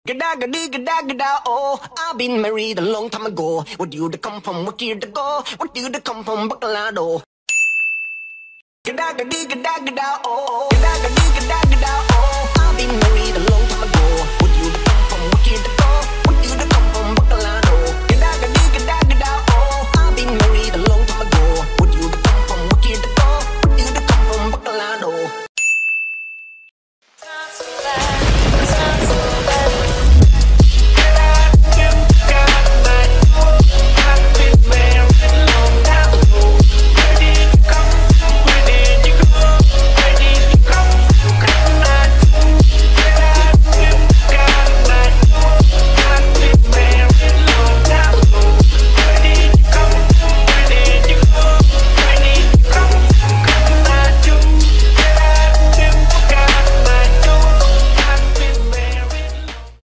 Gada gada gada gada oh, I've been married a long time ago. Where do you come from? What year to go? What do you come from? Bacolado. Gada gada gada gada oh, gada gada gada gada.